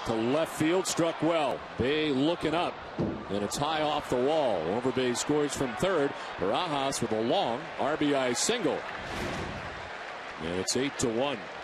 to left field, struck well. Bay looking up, and it's high off the wall. Overbay scores from third. Barajas with a long RBI single. And it's 8-1.